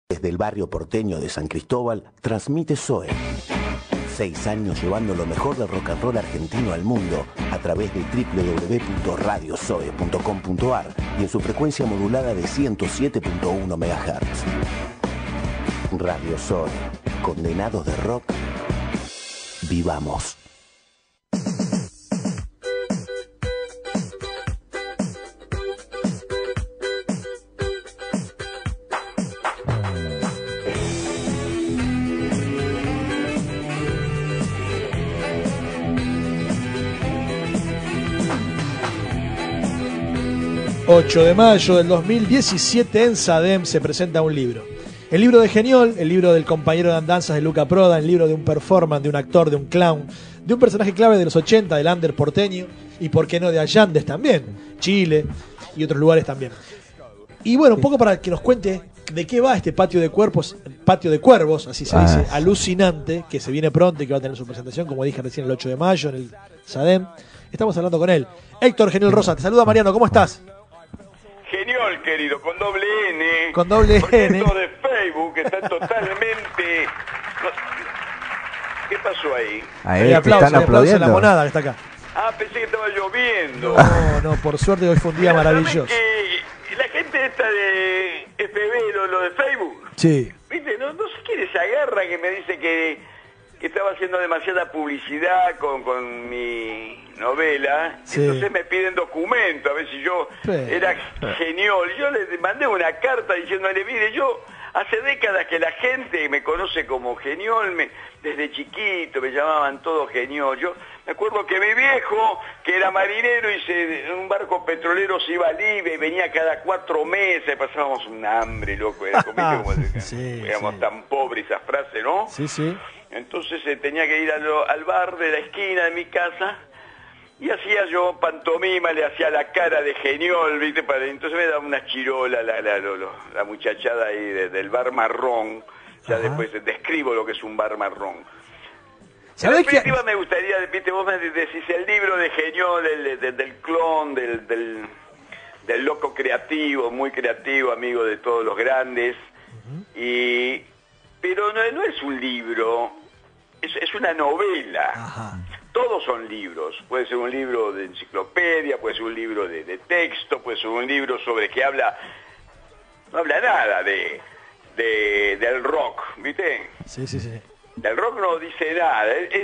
Desde el barrio porteño de San Cristóbal, transmite SOE. 6 años llevando lo mejor del rock and roll argentino al mundo a través de www.radiosoe.com.ar y en su frecuencia modulada de 107.1 MHz. Radio SOE. Condenados de rock. Vivamos. ...8 de mayo del 2017 en SADEM se presenta un libro. El libro de Geniol, el libro del compañero de andanzas de Luca Prodan, el libro de un performance, de un actor, de un clown, de un personaje clave de los 80, del under porteño, y por qué no de Allandes también, Chile y otros lugares también. Y bueno, un poco para que nos cuente de qué va este patio de cuervos, así se dice, alucinante, que se viene pronto y que va a tener su presentación, como dije recién, el 8 de mayo en el SADEM. Estamos hablando con él. Héctor Geniol Rosa, te saluda Mariano, ¿cómo estás? Genial, querido, con doble N. Con doble porque N. esto de Facebook está totalmente... ¿Qué pasó ahí? Hay aplausos a la monada que está acá. Ah, pensé que estaba lloviendo. No, por suerte hoy fue un día maravilloso. Que la gente esta de FB, lo de Facebook, sí. ¿Viste? No sé quién se agarra que me dice que estaba haciendo demasiada publicidad con mi novela, sí. Entonces me piden documento, a ver si yo era Geniol. Yo les mandé una carta diciéndole, mire, yo hace décadas que la gente me conoce como Geniol, desde chiquito me llamaban todos Geniol. Yo me acuerdo que mi viejo, que era marinero, en un barco petrolero se iba a Libia y venía cada 4 meses, pasábamos un hambre, loco, era como sí, éramos sí. tan pobres, esa frase, ¿no? Sí, sí. Entonces tenía que ir al bar de la esquina de mi casa y hacía yo pantomima, le hacía la cara de Geniol, ¿viste? Entonces me daba una chirola la muchachada ahí del bar marrón. Ya Ajá. Después describo lo que es un bar marrón. En definitiva me gustaría, ¿viste? Vos me decís el libro de Geniol, del clon, del loco creativo, muy creativo, amigo de todos los grandes. Uh-huh. Pero no es un libro, es una novela. Ajá. Todos son libros. Puede ser un libro de enciclopedia, puede ser un libro de texto, puede ser un libro sobre que no habla nada del rock, ¿viste? Sí. Del rock no dice nada.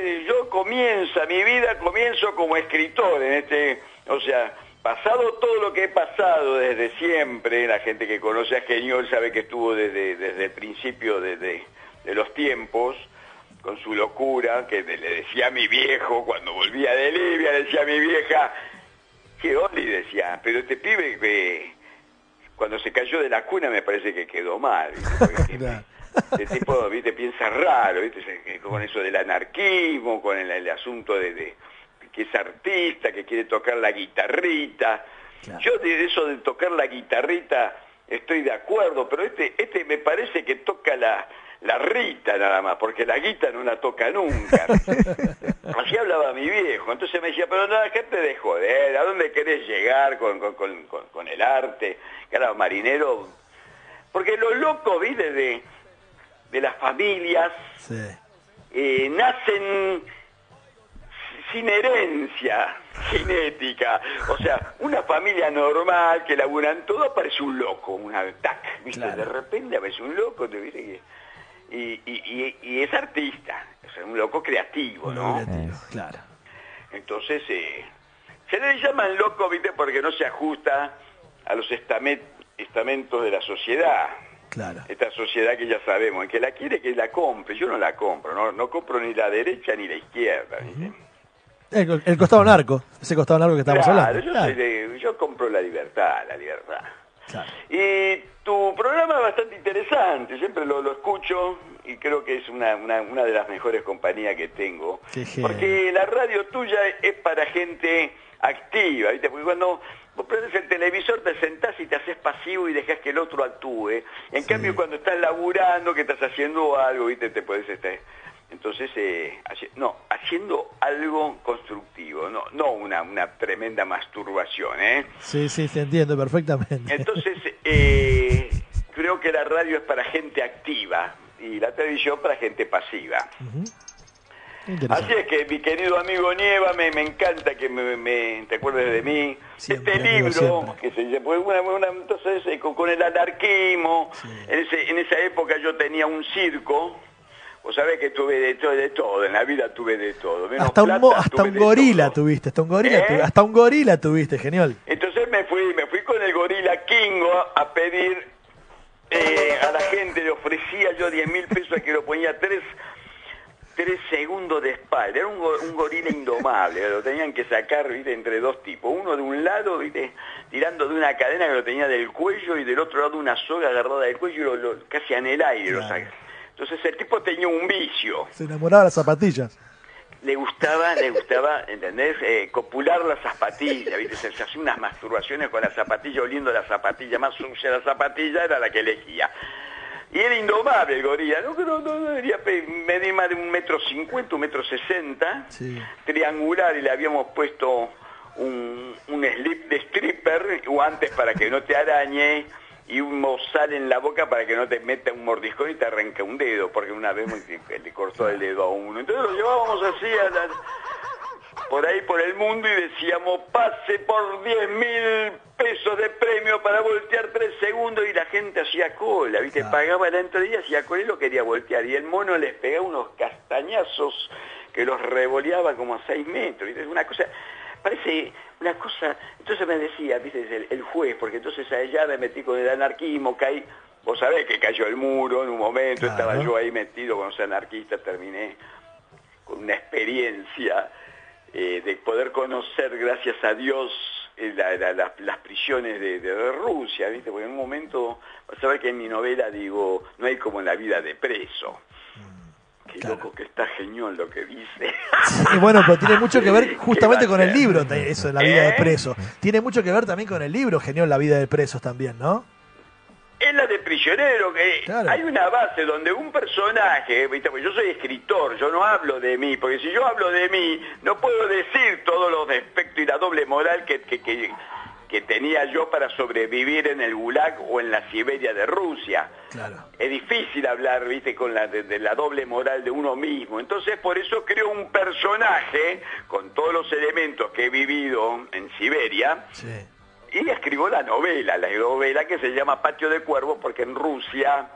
Mi vida comienzo como escritor o sea, pasado todo lo que he pasado desde siempre, la gente que conoce a Geniol sabe que estuvo desde el principio de los tiempos, con su locura, que le decía a mi viejo, cuando volvía de Libia, le decía a mi vieja, que Oli decía, pero este pibe que cuando se cayó de la cuna me parece que quedó mal, ¿viste? Este tipo, ¿viste? Piensa raro, ¿viste? Con eso del anarquismo, con el asunto de que es artista, que quiere tocar la guitarrita. Claro. Yo de eso de tocar la guitarrita estoy de acuerdo, pero este me parece que toca la Rita nada más, porque la guita no la toca nunca. Así hablaba mi viejo. Entonces me decía, pero no, gente de joder, ¿a dónde querés llegar con el arte? Claro, marinero. Porque los locos, ¿viste? De las familias sí. Nacen sin herencia genética. O sea, una familia normal que laburan todo, aparece un loco, un ataque, ¿viste? Claro. De repente aparece un loco, ¿te viste? Y es artista, o sea, un loco creativo, ¿no? Claro. Entonces, se le llaman loco, ¿viste? Porque no se ajusta a los estamentos de la sociedad. Claro. Esta sociedad que ya sabemos, el que la quiere que la compre, yo no la compro, no compro ni la derecha ni la izquierda, ¿viste? El costado narco, ese costado narco que estamos hablando. Yo compro la libertad. Claro. Y tu programa es bastante interesante, siempre lo escucho y creo que es una de las mejores compañías que tengo. Porque la radio tuya es para gente activa, ¿viste? Porque cuando vos prendes el televisor te sentás y te haces pasivo y dejás que el otro actúe. En cambio, cuando estás laburando, que estás haciendo algo, ¿viste? Te podés entonces, haciendo algo constructivo, no una tremenda masturbación, ¿eh? Sí, te entiendo perfectamente. Entonces, creo que la radio es para gente activa y la televisión para gente pasiva. Así es que, mi querido amigo Nieva, me encanta que te acuerdes de mí. Siempre, este amigo, libro, que se llama, entonces, con el anarquismo, en esa época yo tenía un circo. Vos sabés que tuve de todo, en la vida tuve de todo. Hasta un gorila tuviste, hasta un gorila tuviste, genial. Entonces me fui con el gorila Kingo a pedir a la gente, le ofrecía yo 10.000 pesos a que lo ponía 3 segundos de espalda. Era un gorila indomable, lo tenían que sacar, ¿viste? Entre dos tipos, uno de un lado, ¿viste? Tirando de una cadena que lo tenía del cuello, y del otro lado una soga agarrada del cuello, y casi en el aire lo saca. Entonces el tipo tenía un vicio. Se enamoraba de las zapatillas. Le gustaba, ¿entendés? Copular las zapatillas, ¿viste? Se hacía unas masturbaciones con la zapatilla, oliendo la zapatilla, más sucia la zapatilla era la que elegía. Y era indomable el gorila, no debería medir más de 1,50 m, 1,60 m, sí. Triangular, y le habíamos puesto un slip de stripper, guantes para que no te arañe, y un mozal en la boca para que no te meta un mordiscón y te arranque un dedo, porque una vez le cortó el dedo a uno. Entonces lo llevábamos así por ahí por el mundo y decíamos, pase por 10.000 pesos de premio para voltear 3 segundos, y la gente hacía cola, ¿viste? Claro. Pagaba la entrada y hacía cola y lo quería voltear, y el mono les pegaba unos castañazos que los revoleaba como a 6 metros, ¿viste? Una cosa, parece una cosa. Entonces me decía, ¿viste? El juez, porque entonces allá me metí con el anarquismo, caí, vos sabés que cayó el muro en un momento, claro. Estaba yo ahí metido con los anarquistas, terminé con una experiencia de poder conocer, gracias a Dios, las prisiones de Rusia, ¿viste? Porque en un momento, vas a ver que en mi novela digo, no hay como en la vida de preso. Qué claro. Loco, que está genial lo que dice. Sí, bueno, pero tiene mucho que ver justamente con el libro, eso de la vida de preso. Tiene mucho que ver también con el libro, genial, la vida de presos también, ¿no? Es la de prisionero, que claro. Hay una base donde un personaje, ¿viste? Porque yo soy escritor, yo no hablo de mí, porque si yo hablo de mí, no puedo decir todos los defectos y la doble moral que tenía yo para sobrevivir en el Gulag o en la Siberia de Rusia. Claro. Es difícil hablar, ¿viste? Con de la doble moral de uno mismo. Entonces, por eso creo un personaje con todos los elementos que he vivido en Siberia. Sí. Y escribo la novela que se llama Patio de Cuervos, porque en Rusia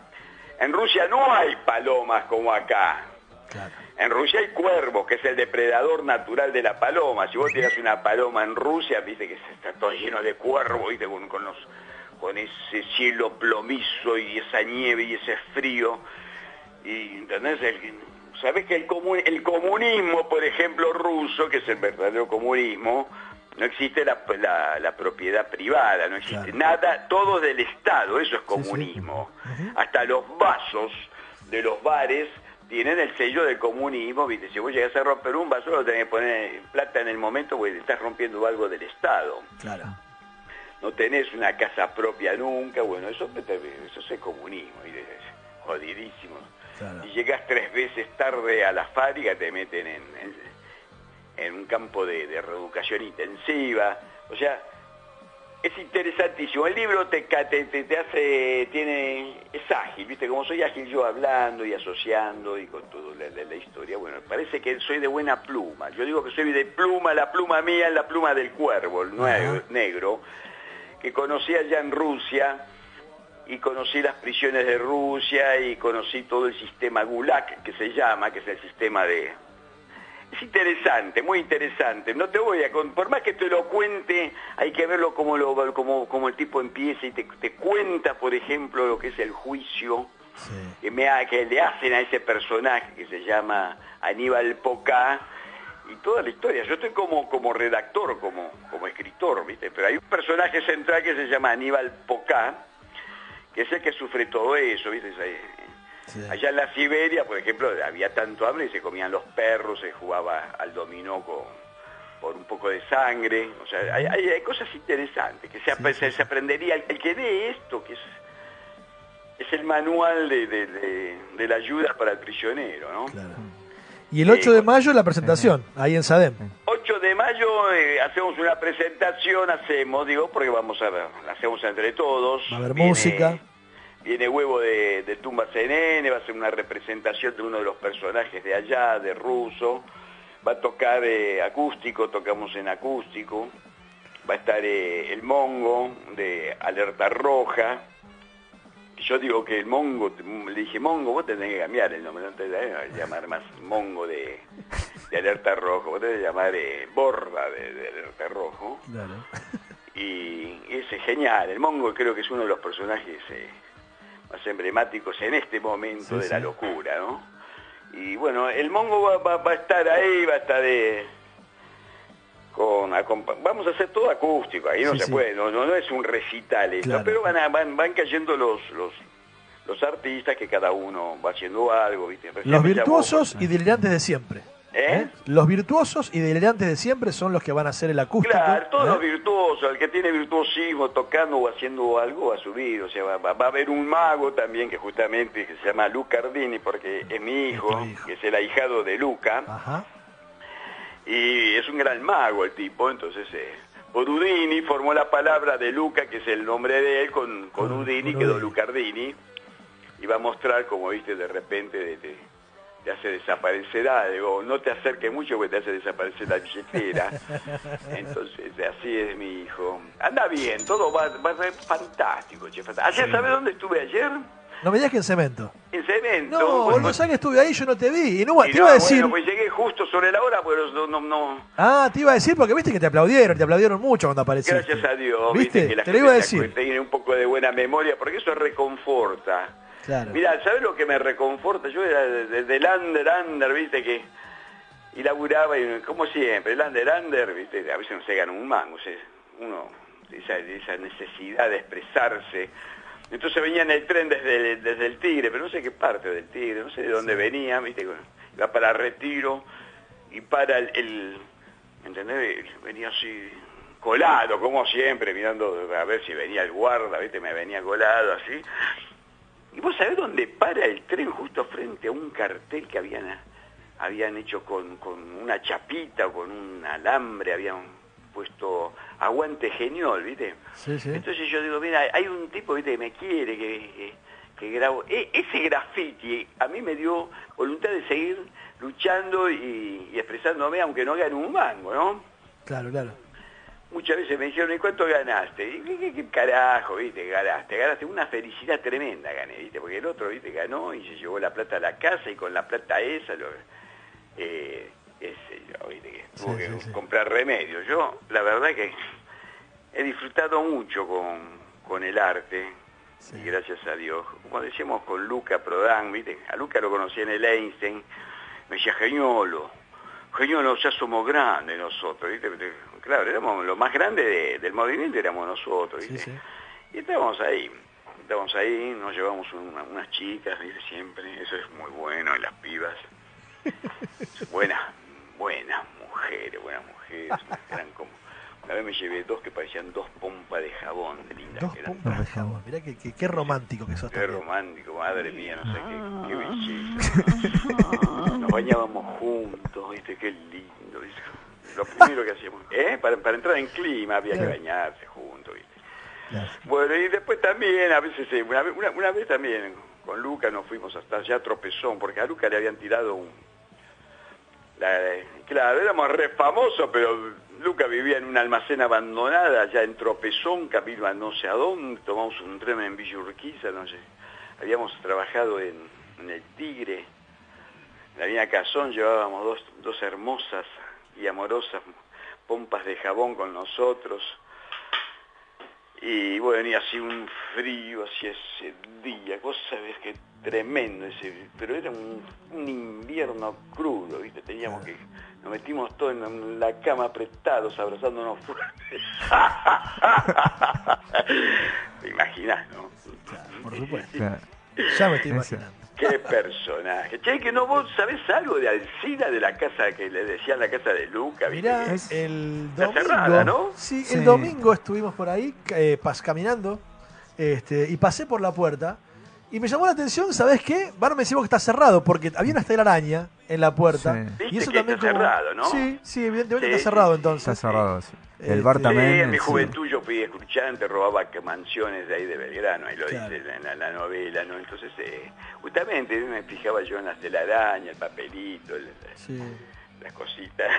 no hay palomas como acá. Claro. En Rusia hay cuervos, que es el depredador natural de la paloma. Si vos tirás una paloma en Rusia, viste que está todo lleno de cuervos, viste, con ese cielo plomizo y esa nieve y ese frío. Y ¿entendés? ¿Sabés que el comunismo, por ejemplo, ruso, que es el verdadero comunismo, no existe la propiedad privada, no existe nada, todo del Estado, eso es comunismo. Sí, sí. Hasta los vasos de los bares tienen el sello del comunismo, ¿viste? Si vos llegás a romper un vaso, lo tenés que poner en plata en el momento, porque estás rompiendo algo del Estado. Claro. No tenés una casa propia nunca, bueno, eso es comunismo, y es jodidísimo. Claro. Y llegas 3 veces tarde a la fábrica, te meten en un campo de reeducación intensiva. O sea, es interesantísimo. El libro te hace, es ágil, ¿viste? Como soy ágil yo hablando y asociando y con toda la historia. Bueno, parece que soy de buena pluma. Yo digo que soy de pluma, la pluma mía es la pluma del cuervo, el negro, que conocí allá en Rusia, y conocí las prisiones de Rusia, y conocí todo el sistema Gulag, que se llama, que es el sistema de... Es interesante, muy interesante. No te voy a... Por más que te lo cuente, hay que verlo como el tipo empieza y te cuenta, por ejemplo, lo que es el juicio que le hacen a ese personaje que se llama Aníbal Pocá, y toda la historia. Yo estoy como redactor, como escritor, ¿viste? Pero hay un personaje central que se llama Aníbal Pocá, que es el que sufre todo eso, ¿viste? Sí. Allá en la Siberia, por ejemplo, había tanto hambre y se comían los perros, se jugaba al dominó por un poco de sangre. O sea, hay cosas interesantes que se aprendería. El que lee esto, que es el manual de la ayuda para el prisionero, ¿no? Claro. Y el 8 de mayo la presentación, ahí en SADEM. 8 de mayo hacemos una presentación, porque hacemos entre todos. Va a haber música. viene Huevo de Tumba CNN, va a ser una representación de uno de los personajes de allá, de Russo, va a tocar acústico, tocamos en acústico, va a estar el Mongo de Alerta Roja. Yo digo que el Mongo, le dije, Mongo, vos tenés que cambiar el nombre, no te tenés que llamar más Mongo de Alerta Rojo, vos tenés que llamar Borda de Alerta Rojo. Claro. Y ese es genial, el Mongo creo que es uno de los personajes más emblemáticos en este momento de la locura, ¿no? Y bueno, el Mongo va a estar ahí, va a estar vamos a hacer todo acústico, ahí no se puede, no es un recital esto, claro. Pero van cayendo los artistas que cada uno va haciendo algo, ¿viste? Los virtuosos y delirantes de siempre. Los virtuosos y delirantes de siempre son los que van a hacer el acústico. Claro, todos los virtuosos, el que tiene virtuosismo tocando o haciendo algo va a subir, o sea, va a haber un mago también que justamente se llama Luca Ardini, porque es mi hijo, que es el ahijado de Luca. Ajá. Y es un gran mago el tipo, entonces por Udini formó la palabra de Luca, que es el nombre de él, con Udini quedó Lucardini, y va a mostrar como, viste, de repente te hace desaparecer algo, no te acerques mucho porque te hace desaparecer la billetera. Entonces así es mi hijo. Anda bien, todo va a ser fantástico, che, fantástico. ¿Ayer sabes dónde estuve ayer? No me digas que en Cemento. En Cemento. No, vos no sabés que estuve ahí, yo no te vi. Y no, te iba a decir... Bueno, pues llegué justo sobre la hora, pero no... Ah, te iba a decir porque viste que te aplaudieron mucho cuando apareciste. Gracias a Dios. ¿Viste? Que la te lo iba a decir. Tiene un poco de buena memoria, porque eso reconforta. Claro. Mirá, ¿sabés lo que me reconforta? Yo era desde el under, viste, que... Y laburaba, y como siempre, el under, viste, a veces no se gana un mango, o sea, uno, esa necesidad de expresarse... Entonces venía en el tren desde el Tigre, pero no sé qué parte del Tigre, no sé de dónde venía, ¿viste? Iba para Retiro y para ¿entendés? Venía así colado, como siempre, mirando a ver si venía el guarda, ¿viste? Me venía colado así. Y vos sabés dónde para el tren, justo frente a un cartel que habían hecho con una chapita o con un alambre, habían puesto Aguante Geniol, ¿viste? Sí. Entonces yo digo, mira, hay un tipo, ¿viste? Que me quiere, que grabó. Ese graffiti a mí me dio voluntad de seguir luchando y expresándome, aunque no gane un mango, ¿no? Claro. Muchas veces me dijeron, ¿y cuánto ganaste? ¿Y qué carajo, viste? Ganaste una felicidad tremenda, gané, ¿viste? Porque el otro, ¿viste? Ganó y se llevó la plata a la casa y con la plata esa ¿viste? Que tuvo que comprar remedios. Yo, la verdad que he disfrutado mucho con el arte, y gracias a Dios. Como decíamos con Luca Prodan, ¿viste? A Luca lo conocí en el Einstein, me decía, Geniolo, ya somos grandes nosotros, ¿viste? Claro, éramos lo más grande del movimiento, éramos nosotros, ¿viste? Sí. Y estábamos ahí, nos llevamos unas chicas, ¿viste? Siempre, eso es muy bueno, en las pibas. Buenas mujeres, eran como... Una vez me llevé dos que parecían dos pompas de jabón, de lindas. Dos pompas de jabón, mirá qué romántico que sos. Qué romántico, madre mía, no sé qué belleza. Nos bañábamos juntos, ¿viste? Qué lindo, ¿viste? Lo primero que hacíamos, para entrar en clima había que bañarse juntos, ¿viste? Claro. Bueno, y después también, a veces, una vez también, con Luca nos fuimos hasta allá Tropezón, porque a Luca le habían tirado claro, éramos re famosos, pero Luca vivía en un almacén abandonada allá en Tropezón, camino a no sé a dónde, tomamos un tren en Villa Urquiza, no sé. Habíamos trabajado en el Tigre, en la avenida Cazón, llevábamos dos hermosas y amorosas pompas de jabón con nosotros. Y bueno, y así un frío, así ese día, vos sabés que tremendo pero era un invierno crudo, ¿viste? Nos metimos todos en la cama apretados, abrazándonos fuertes. ¿Te imaginás, no? Claro, por supuesto. Claro. Ya me estoy imaginando. Qué personaje. Che, que no, vos sabés algo de Alcina, de la casa que le decían la casa de Luca. Mirá, el domingo. Está cerrada, ¿no? Sí, el domingo estuvimos por ahí caminando y pasé por la puerta y me llamó la atención, ¿sabés qué? Van me decimos que está cerrado porque había una telaraña en la puerta. Sí. Y eso que también está cerrado, ¿no? Sí, evidentemente está cerrado entonces. Está cerrado, sí. El bar también. En mi juventud yo fui escuchante, robaba mansiones de ahí de Belgrano, ahí lo Claro. dice en la novela, ¿no? Entonces, justamente me fijaba yo en las telarañas, el papelito, Sí. las cositas.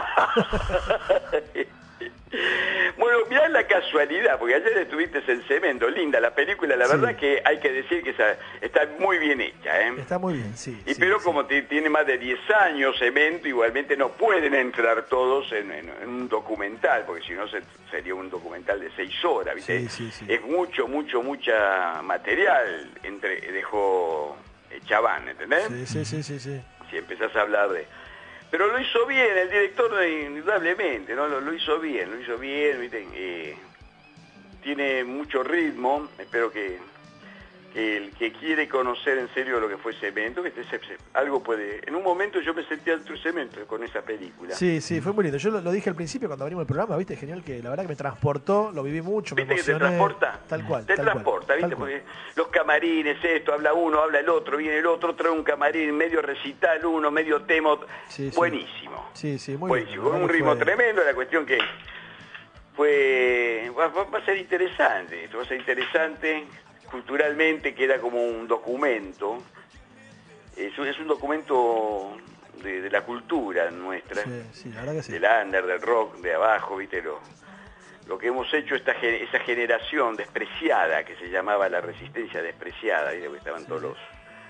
Bueno, mirá la casualidad, porque ayer estuviste en Cemento, linda la película, la Sí. verdad que hay que decir que está muy bien hecha, ¿eh? Está muy bien, sí. Y sí, pero sí. como tiene más de 10 años Cemento, igualmente no pueden entrar todos en un documental, porque si no sería un documental de 6 horas, ¿viste? Sí, sí, sí. Es mucha material dejó Chaván, ¿entendés? Sí. Si empezás a hablar de... Pero lo hizo bien, el director indudablemente, ¿no? Lo hizo bien, ¿viste? Tiene mucho ritmo, espero que el que quiere conocer en serio lo que fue Cemento, que algo puede... En un momento yo me sentía dentro de Cemento con esa película. Sí, fue muy lindo. Yo lo dije al principio cuando abrimos el programa, ¿viste? Genial, que la verdad que me transportó, lo viví mucho, me ¿Viste que te emocioné. transporta? Tal cual. Te tal transporta, cual, ¿viste? tal cual. Porque los camarines, esto, habla uno, habla el otro, viene el otro, trae un camarín, medio recital uno, medio tema. Sí. Buenísimo. Sí, muy buenísimo. lindo. Con un ritmo tremendo, la cuestión que va a ser interesante, esto va a ser interesante culturalmente, queda como un documento, es un documento de la cultura nuestra, Sí, la verdad que sí. del under, del rock, de abajo, ¿viste? Lo que hemos hecho, esa generación despreciada, que se llamaba la resistencia despreciada, ¿viste? Porque estaban todos los...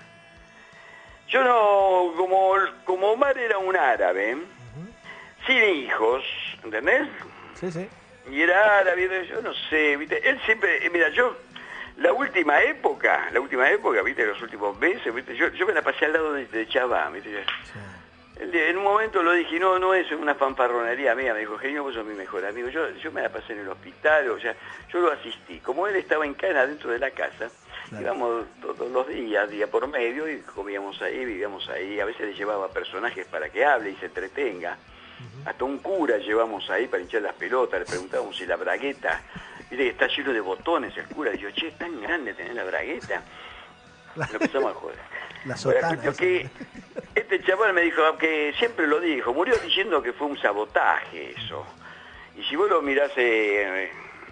Yo no, como Omar era un árabe, sin hijos, ¿entendés? Sí. Y era árabe, yo no sé, ¿viste? Él siempre, mira, la última época, ¿viste? Los últimos meses, ¿viste? Yo me la pasé al lado de Chaván, ¿viste? En un momento lo dije, no es una fanfarronería mía, me dijo, Genio, vos sos mi mejor amigo. Yo me la pasé en el hospital, o sea, yo lo asistí. Como él estaba en Cana, dentro de la casa, íbamos todos los días, día por medio, y comíamos ahí, vivíamos ahí. A veces le llevaba personajes para que hable y se entretenga. Hasta un cura llevamos ahí para hinchar las pelotas, le preguntábamos si la bragueta, mire que está lleno de botones el cura, y yo, che, ¿es tan grande tener la bragueta? Lo empezamos a joder. La sotana. Que este chaval me dijo, que siempre lo dijo, murió diciendo que fue un sabotaje eso. Y si vos lo mirás de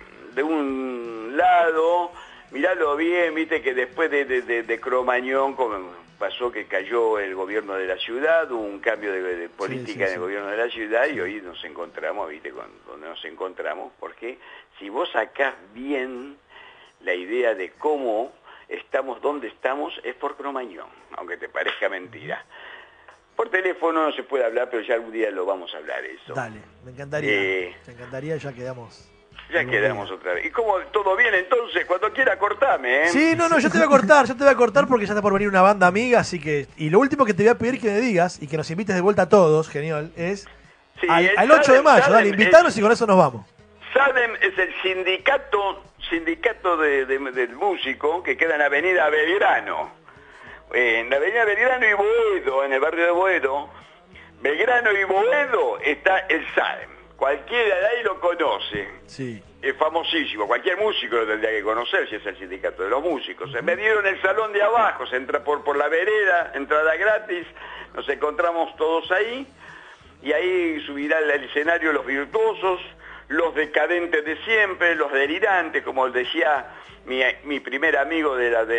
un lado, miralo bien, viste que después de Cromañón pasó que cayó el gobierno de la ciudad, hubo un cambio de política en el gobierno de la ciudad, y hoy nos encontramos, viste, donde nos encontramos, porque si vos sacás bien la idea de cómo estamos donde estamos, es por Cromañón, aunque te parezca mentira. Por teléfono no se puede hablar, pero ya algún día lo vamos a hablar eso. Dale, me encantaría, ya quedamos. Ya quedamos otra vez. ¿Y cómo? ¿Todo bien entonces? Cuando quiera cortame, ¿eh? Sí, no, yo te voy a cortar porque ya está por venir una banda amiga, así que... Y lo último que te voy a pedir que me digas, y que nos invites de vuelta a todos, genial, es... Sí, al 8 de mayo, dale, invitanos y con eso nos vamos. SADEM es el sindicato del músico que queda en Avenida Belgrano. En la Avenida Belgrano y Boedo, en el barrio de Boedo, Belgrano y Boedo, está el SADEM. Cualquiera de ahí lo conoce. Sí. Es famosísimo. Cualquier músico lo tendría que conocer si es el sindicato de los músicos. Se me dieron el salón de abajo, se entra por la vereda, entrada gratis, nos encontramos todos ahí, y ahí subirá al escenario los virtuosos, los decadentes de siempre, los delirantes, como decía mi primer amigo de la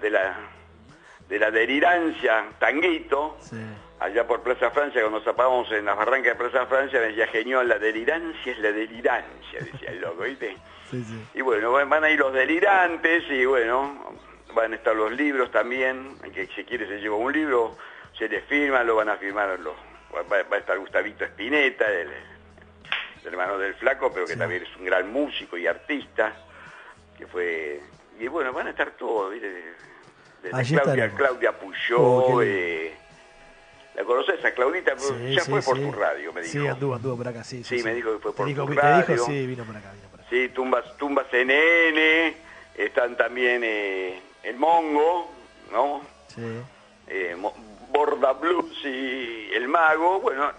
delirancia, Tanguito, Sí. allá por Plaza Francia, cuando nos zapábamos en las barrancas de Plaza Francia, me decía, Genio, la delirancia es la delirancia, decía el loco, ¿viste? Sí. Y bueno, van a ir los delirantes, y bueno, van a estar los libros también, el que si quiere se lleva un libro, se le firma, lo van a firmar, va a estar Gustavito Spinetta, el hermano del Flaco, pero que también es un gran músico y artista, que fue... Y bueno, van a estar todos, ¿viste? Claudia Puyó, ¿la conoces a Claudita? Ya fue por tu radio, me dijo. Sí, anduvo por acá, sí. Me dijo que fue por tu radio. radio. ¿Te dijo? Sí, vino por acá. Sí, Tumba CNN, están también el Mongo, ¿no? Sí. Borda Blues y el Mago, bueno,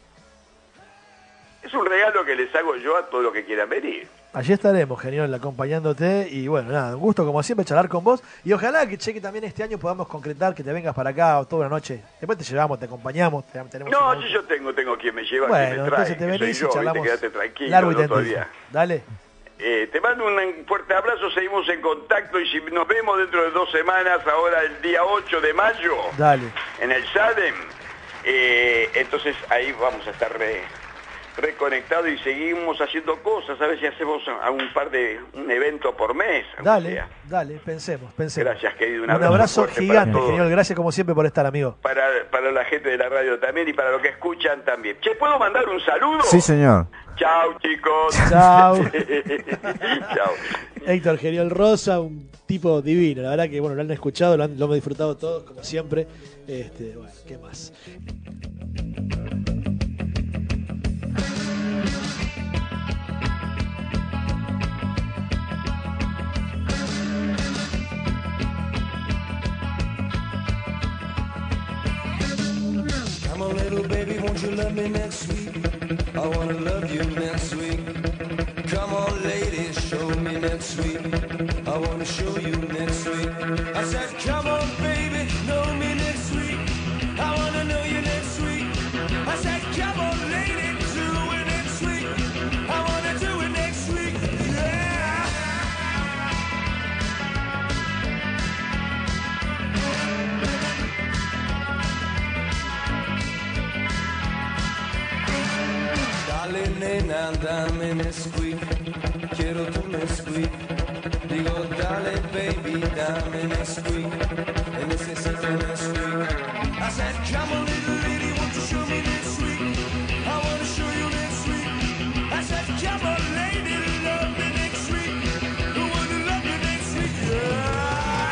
es un regalo que les hago yo a todos los que quieran venir. Allí estaremos, Genial, acompañándote, y bueno, nada, un gusto como siempre charlar con vos, y ojalá que también este año podamos concretar que te vengas para acá toda una noche, después te llevamos, te acompañamos, tenemos... No, yo tengo quien me lleva, bueno, quien me trae, entonces te venís y charlamos quédate tranquilo, largo y no tendido. todavía. Dale. Te mando un fuerte abrazo, seguimos en contacto y si nos vemos dentro de 2 semanas, ahora el día 8 de mayo, Dale. en el SADEM, entonces ahí vamos a estar reconectados y seguimos haciendo cosas, a ver si hacemos un evento por mes. Dale, pensemos. Gracias, querido. Un abrazo gigante, genial. Gracias como siempre por estar, amigo. Para la gente de la radio también y para los que escuchan también. Che, ¿puedo mandar un saludo? Sí, señor. Chao, chicos. Chao. Chao. Héctor Genial Rosa, un tipo divino. La verdad que, bueno, lo han escuchado, lo hemos disfrutado todos, como siempre. Bueno, ¿qué más? Come on, little baby, won't you love me next week? I wanna love you next week. Come on, lady, show me next week. I wanna show you next week. I said, come on, baby, know me next week. I wanna know you next week. I said, come on, lady, do it next week. I wanna do it next week. Yeah. Dale, nena, dame Nesquik, quiero tu Nesquik. Digo, dale, baby, dame Nesquik, necesito Nesquik. I said, come on, little lady, won't you show me Nesquik? I wanna show you Nesquik. I said, come on, lady, love me next week. I wanna love you next week, yeah.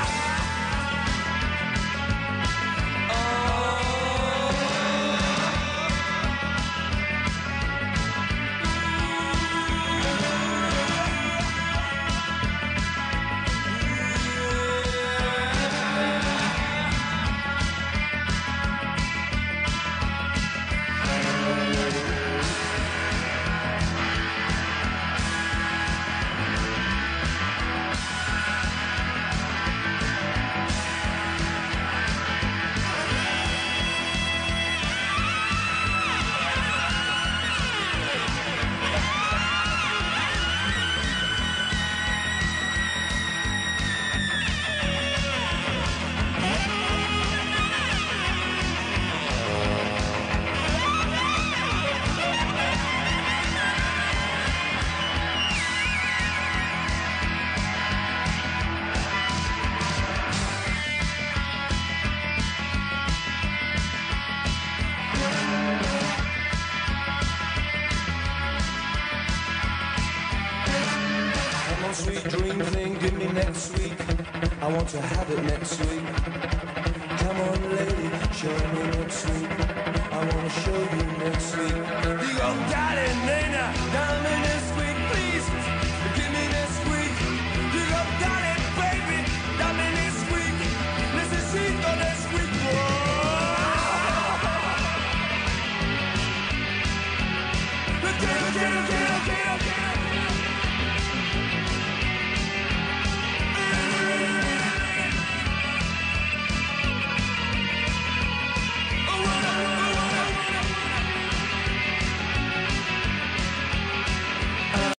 Sweet dream thing, give me next week. I want to have it next week. Come on, lady, show me next week. I want to show you next week. Digo, dale, nena, dame next week, please. Give me next week. Digo, dale, baby, dame next week. Necesito next week. Whoa.